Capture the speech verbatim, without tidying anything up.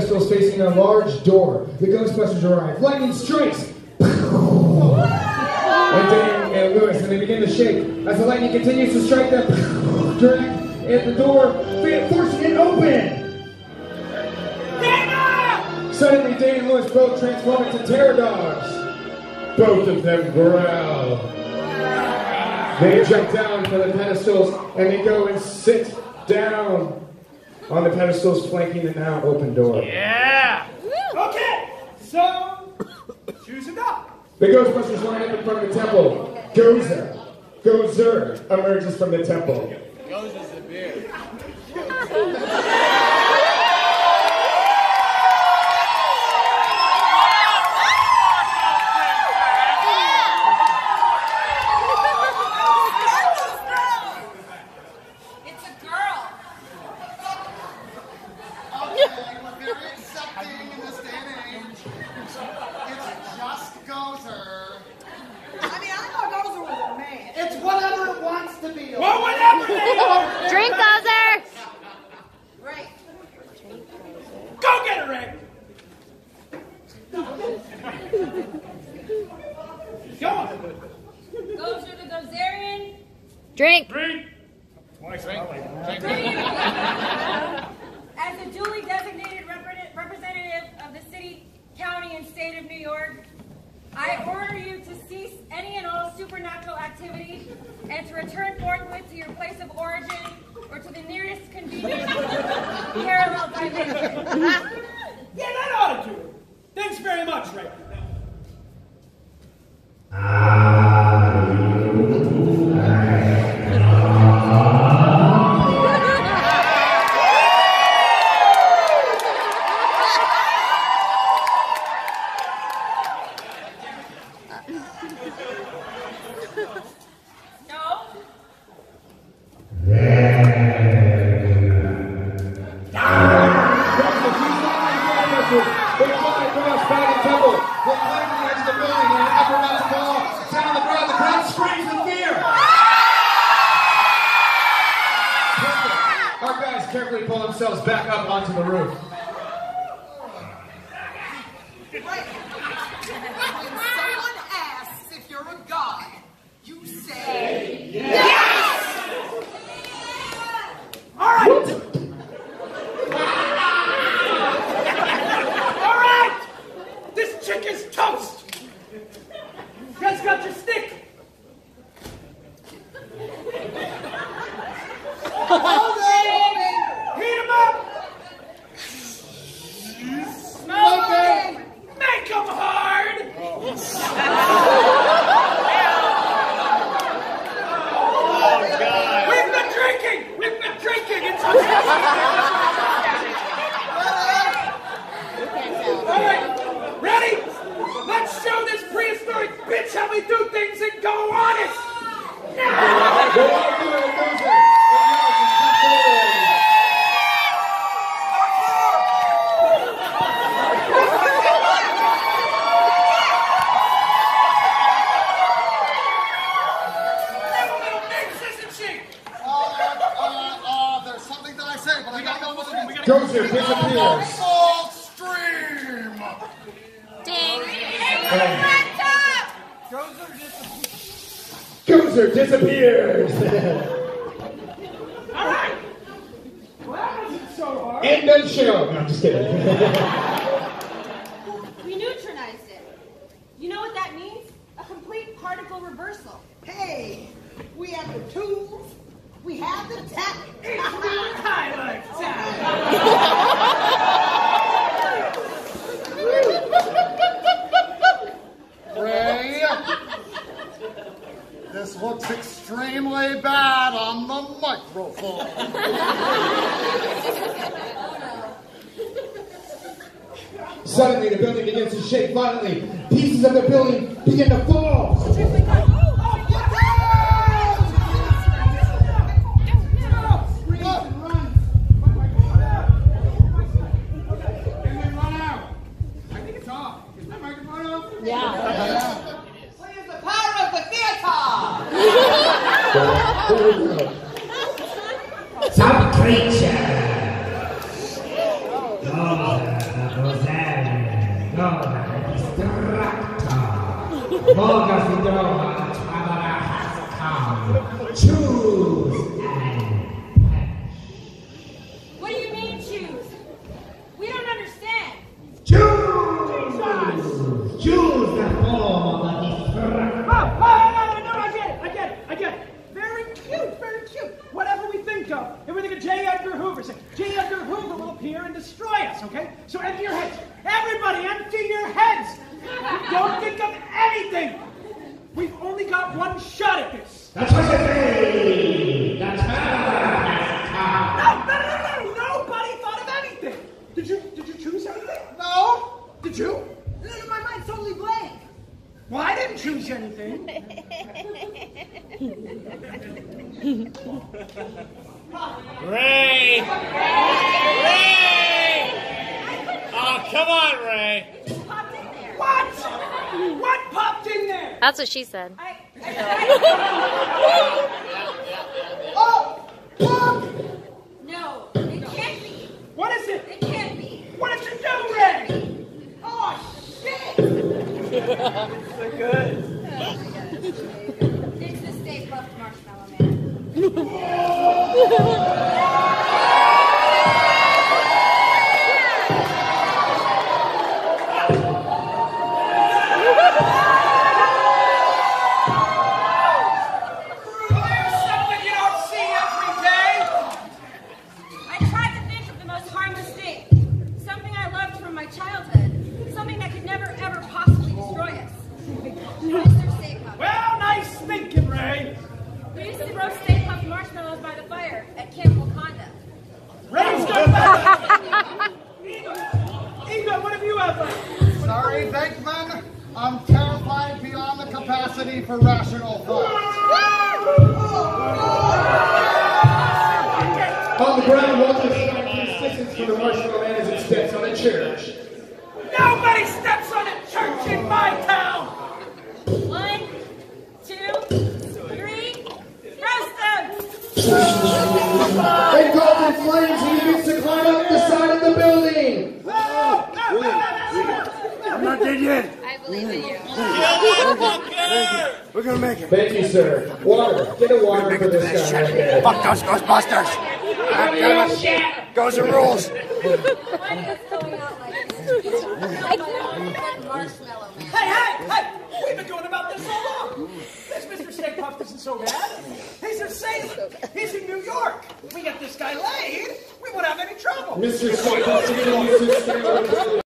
pedestals facing a large door. The Ghostbusters arrive. Lightning strikes! And Dane and Lewis, and they begin to shake. As the lightning continues to strike them, direct at the door, forcing it open! Suddenly, Dane and Lewis both transform into terror dogs. Both of them growl. They jump down from the pedestals, and they go and sit down on the pedestals flanking the now open door. Yeah! Okay, so choose a dog. The Ghostbusters line up in front of the temple. Gozer, Gozer emerges from the temple. Gozer's a beer. Drink, Gozer! Right. Go get it, Rick! Go on! Gozer the Gozerian. Drink! Drink! Twice, drink. As a duly designated repre- representative of the city, county, and state of New York, I order you to cease any and all supernatural activity and to return forthwith to your place of origin or to the nearest convenient parallel dimension. Yeah, that ought to do it. Thanks very much, Ray. Carefully pull themselves back up onto the roof. When someone asks if you're a god, you say yes! Yes! All right! All right! This chick is toast! You guys got your stick? Heat him up! Smoking! Make him hard! Oh, God! We've been drinking! We've been drinking! It's all right, ready? Let's show this prehistoric bitch how we do things and go on it! Now! Go on, do it, Gozer! Gozer disappears. Full stream. Ding. Gozer disappears. All right. Well, that wasn't so hard. End of show. No, I'm just kidding. We neutralized it. You know what that means? A complete particle reversal. Hey, we have the tools. We have the tech. It's highlight time. Ray, this looks extremely bad on the microphone. Suddenly, the building begins to shake violently. Pieces of the building begin to fall. Yeah. Where's the power of the theater? Some creature. Oh. Choose. What do you mean choose? We don't understand. Choose. Choose the form of the Oh, oh, no, no, no, I get it, I get it, I get it. Very cute, very cute. Whatever we think of, if we think of J. Edgar Hoover, say, J. Edgar Hoover will appear and destroy us, okay? So empty your heads. Everybody, empty your heads. Don't think of anything. We've only got one shot at this. That's what I say. That's how. No, no, no, no, no. Nobody thought of anything. Did you, did you choose anything? No. Did you? My mind's totally blank. Well, I didn't choose anything. Ray! Ray! Oh, come on, Ray. Popped in there. What? What popped in there? That's what she said. I, I, Oh! Look! no, it can't be. What is it? It can't be. What did you do, Ray? Oh, shit. So good. It's the Stay-Puft Marshmallow Man. Something you don't see every day. I tried to think of the most harmless thing. Something I loved from my childhood. Something that could never, ever possibly destroy us. Mister Stay-Puft. Well, nice thinking, Ray. We used to roast Stay-Puft marshmallows by the fire at Camp Wakanda. Ray's got that. Eagle, Eagle, what have you ever? Sorry, Venkman. I'm terrified beyond the capacity for rational thought. On the ground, Walter showing assistance for the Marshmallow Man as it steps on a church. Nobody steps on a church in my town. One, two, three, roast them! Engulfed in flames, he begins to climb up the side of the building. I'm not dead yet. I believe in you. We're gonna make it. Thank you, sir. Water. Get a water for this guy right there. Fuck those Ghostbusters. God damn it. Gozer rules. Why is this going out like this? Marshmallow Man. Hey, hey, hey! We've been doing about this so long. This Mister Stay-Puft isn't so bad. He's a sailor. He's in New York. If we get this guy laid, we won't have any trouble. Mister Stay-Puft continues to stand on the building.